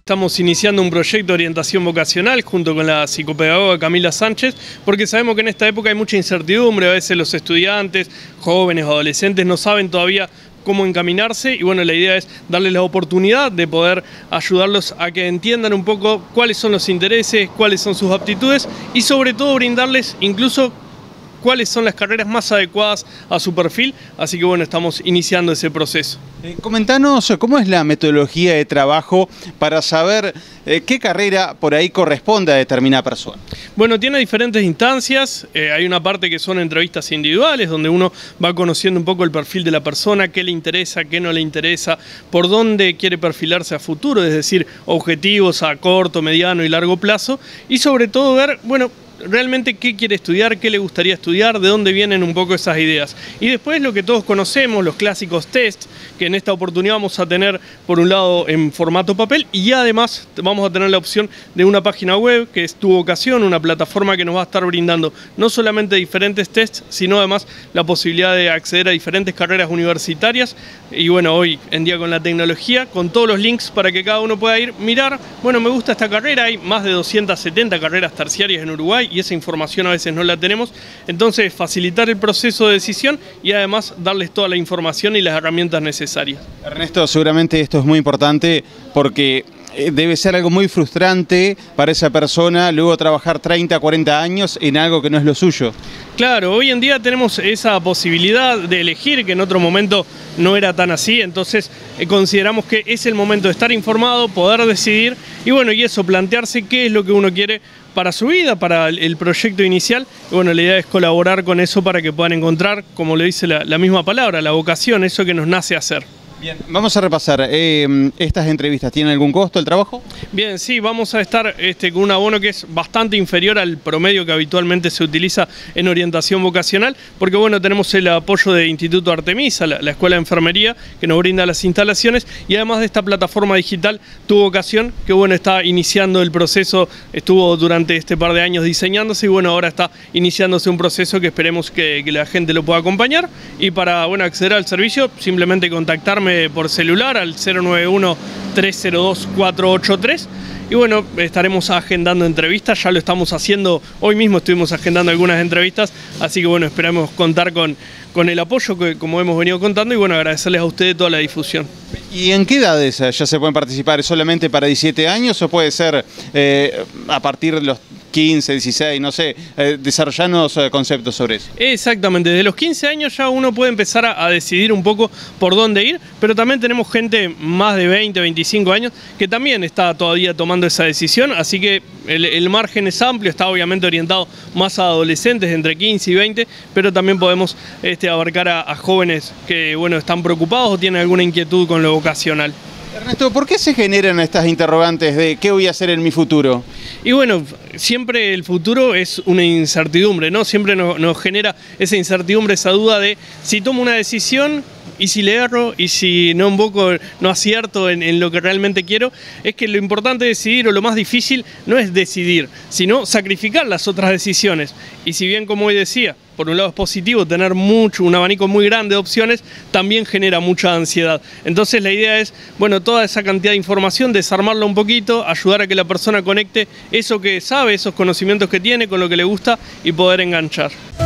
Estamos iniciando un proyecto de orientación vocacional junto con la psicopedagoga Camila Sánchez, porque sabemos que en esta época hay mucha incertidumbre, a veces los estudiantes, jóvenes o adolescentes no saben todavía cómo encaminarse y bueno, la idea es darles la oportunidad de poder ayudarlos a que entiendan un poco cuáles son los intereses, cuáles son sus aptitudes y sobre todo brindarles incluso cuáles son las carreras más adecuadas a su perfil, así que bueno, estamos iniciando ese proceso. Comentanos cómo es la metodología de trabajo para saber qué carrera por ahí corresponde a determinada persona. Bueno, tiene diferentes instancias, hay una parte que son entrevistas individuales, donde uno va conociendo un poco el perfil de la persona, qué le interesa, qué no le interesa, por dónde quiere perfilarse a futuro, es decir, objetivos a corto, mediano y largo plazo, y sobre todo ver, bueno, realmente qué quiere estudiar, qué le gustaría estudiar, de dónde vienen un poco esas ideas. Y después lo que todos conocemos, los clásicos test, que en esta oportunidad vamos a tener por un lado en formato papel y además vamos a tener la opción de una página web que es Tu Vocación, una plataforma que nos va a estar brindando no solamente diferentes tests, sino además la posibilidad de acceder a diferentes carreras universitarias. Y bueno, hoy en día con la tecnología, con todos los links para que cada uno pueda ir, mirar, bueno, me gusta esta carrera, hay más de 270 carreras terciarias en Uruguay, y esa información a veces no la tenemos, entonces facilitar el proceso de decisión y además darles toda la información y las herramientas necesarias. Ernesto, seguramente esto es muy importante porque debe ser algo muy frustrante para esa persona luego trabajar 30, 40 años en algo que no es lo suyo. Claro, hoy en día tenemos esa posibilidad de elegir, que en otro momento no era tan así, entonces consideramos que es el momento de estar informado, poder decidir y bueno, y eso, plantearse qué es lo que uno quiere para su vida, para el proyecto inicial. Y bueno, la idea es colaborar con eso para que puedan encontrar, como le dice la misma palabra, la vocación, eso que nos nace hacer. Bien, vamos a repasar, estas entrevistas, ¿tienen algún costo el trabajo? Bien, sí, vamos a estar con un abono que es bastante inferior al promedio que habitualmente se utiliza en orientación vocacional, porque bueno, tenemos el apoyo de Instituto Artemisa, la Escuela de Enfermería, que nos brinda las instalaciones, y además de esta plataforma digital Tu Vocación, que bueno, está iniciando el proceso, estuvo durante este par de años diseñándose, y bueno, ahora está iniciándose un proceso que esperemos que la gente lo pueda acompañar, y para bueno, acceder al servicio, simplemente contactarme por celular al 091-302-483 y bueno, estaremos agendando entrevistas, ya lo estamos haciendo, hoy mismo estuvimos agendando algunas entrevistas, así que bueno, esperamos contar con el apoyo que como hemos venido contando y bueno, agradecerles a ustedes toda la difusión. ¿Y en qué edades ya se pueden participar? ¿Es solamente para 17 años o puede ser a partir de los 15, 16, no sé, desarrollanos conceptos sobre eso? Exactamente, desde los 15 años ya uno puede empezar a decidir un poco por dónde ir, pero también tenemos gente más de 20, 25 años que también está todavía tomando esa decisión, así que el margen es amplio, está obviamente orientado más a adolescentes entre 15 y 20, pero también podemos abarcar a jóvenes que bueno, están preocupados o tienen alguna inquietud con lo vocacional. Ernesto, ¿por qué se generan estas interrogantes de qué voy a hacer en mi futuro? Y bueno, siempre el futuro es una incertidumbre, ¿no? Siempre nos genera esa incertidumbre, esa duda de si tomo una decisión y si le erro y si no no acierto en lo que realmente quiero. Es que lo importante de decidir o lo más difícil no es decidir, sino sacrificar las otras decisiones. Y si bien, como hoy decía, por un lado es positivo tener un abanico muy grande de opciones, también genera mucha ansiedad. Entonces la idea es, bueno, toda esa cantidad de información, desarmarla un poquito, ayudar a que la persona conecte eso que sabe, esos conocimientos que tiene con lo que le gusta y poder enganchar.